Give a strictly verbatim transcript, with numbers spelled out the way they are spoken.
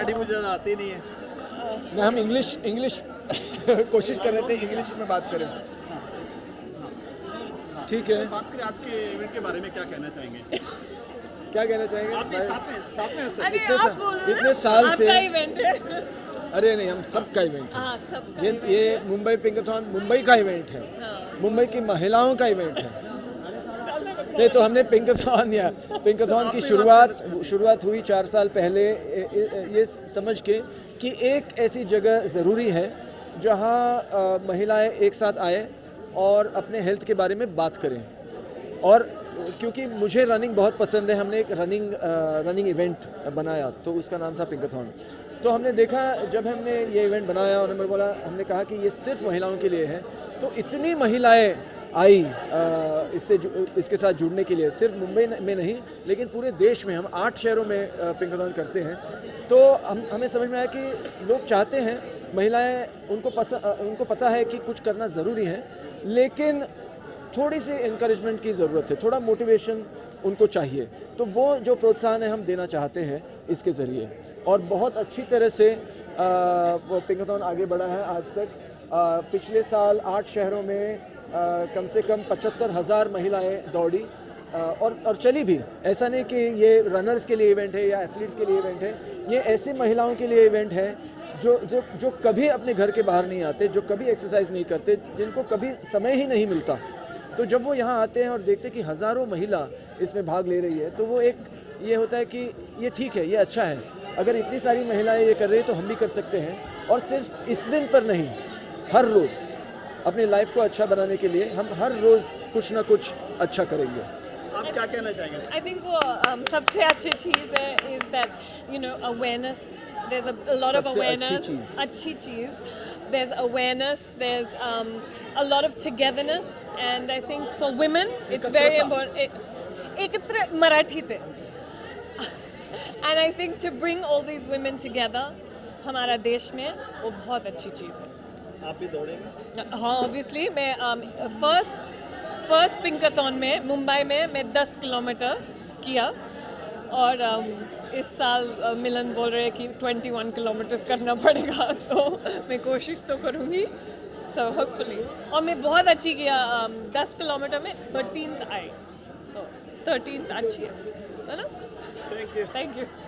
मराठी मुझे ज़्यादा आती नहीं है। नहीं, हम इंग्लिश इंग्लिश कोशिश कर रहे थे इंग्लिश में बात करें। ठीक है, बात करें आज के इवेंट के बारे में, क्या कहना चाहेंगे? क्या कहना चाहेंगे? आप भी साथ में साथ में हैं। अरे इतने आप सा, बोलो इतने साल से आपका इवेंट है। अरे नहीं, हम सबका इवेंट है। हाँ, सबका ये event ये है। मुंबई पिंकथॉन मुंबई का इवेंट है। हाँ। मुंबई की महिलाओं का इवेंट है। नहीं तो हमने पिंकथॉन या पिंकथॉन की शुरुआत शुरुआत हुई चार साल पहले ये समझ के कि एक ऐसी जगह ज़रूरी है जहाँ महिलाएं एक साथ आए और अपने हेल्थ के बारे में बात करें। और क्योंकि मुझे रनिंग बहुत पसंद है, हमने एक रनिंग रनिंग इवेंट बनाया, तो उसका नाम था पिंकथॉन। तो हमने देखा, जब हमने ये इवेंट बनाया और हमने बोला हमने कहा कि ये सिर्फ महिलाओं के लिए है, तो इतनी महिलाएं आई इससे इसके साथ जुड़ने के लिए, सिर्फ मुंबई में नहीं लेकिन पूरे देश में। हम आठ शहरों में पिंकथॉन करते हैं। तो हम हमें समझ में आया कि लोग चाहते हैं, महिलाएं उनको पसंद उनको पता है कि कुछ करना ज़रूरी है, लेकिन थोड़ी सी इंकरेजमेंट की ज़रूरत है, थोड़ा मोटिवेशन उनको चाहिए। तो वो जो प्रोत्साहन है हम देना चाहते हैं इसके ज़रिए। और बहुत अच्छी तरह से आ, वो पिंकथॉन आगे बढ़ा है आज तक। आ, पिछले साल आठ शहरों में आ, कम से कम पचहत्तर हज़ार महिलाएं दौड़ी आ, और और चली भी। ऐसा नहीं कि ये रनर्स के लिए इवेंट है या एथलीट्स के लिए इवेंट है, ये ऐसी महिलाओं के लिए इवेंट है जो जो जो कभी अपने घर के बाहर नहीं आते, जो कभी एक्सरसाइज नहीं करते, जिनको कभी समय ही नहीं मिलता। तो जब वो यहाँ आते हैं और देखते कि हज़ारों महिला इसमें भाग ले रही है, तो वो एक ये होता है कि ये ठीक है, ये अच्छा है। अगर इतनी सारी महिलाएं ये कर रही हैं तो हम भी कर सकते हैं। और सिर्फ इस दिन पर नहीं, हर रोज़ अपनी लाइफ को अच्छा बनाने के लिए हम हर रोज़ कुछ ना कुछ अच्छा करेंगे। आप क्या कहना चाहेंगे? I think वो um, सबसे अच्छी चीज़ है is that you know awareness. There's a, a lot of सबसे awareness. अच्छी चीज़। अच्छी चीज़. There's awareness. There's um, a lot of togetherness, and I think for women it's very important. एकत्र मराठी थे. And I think to bring all these women together, हमारा देश में वो बहुत अच्छी चीज़ है। आप भी दौड़ेंगे? हाँ, ऑब्वियसली मैं फर्स्ट फर्स्ट पिंकाथॉन में मुंबई में मैं दस किलोमीटर किया, और um, इस साल uh, मिलन बोल रहे हैं कि इक्कीस किलोमीटर करना पड़ेगा, तो मैं कोशिश तो करूँगी। So hopefully. और मैं बहुत अच्छी किया, um, दस किलोमीटर में थर्टीन्थ आई, तो थर्टीन्थ अच्छी है, है ना? Thank you. Thank you.